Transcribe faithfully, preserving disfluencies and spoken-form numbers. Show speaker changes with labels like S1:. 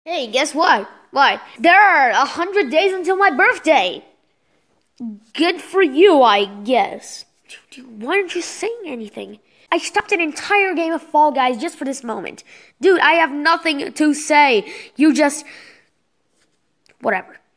S1: Hey, guess what? What? There are a hundred days until my birthday. Good for you, I guess. Dude, why aren't you saying anything? I stopped an entire game of Fall Guys just for this moment. Dude, I have nothing to say. You just... Whatever.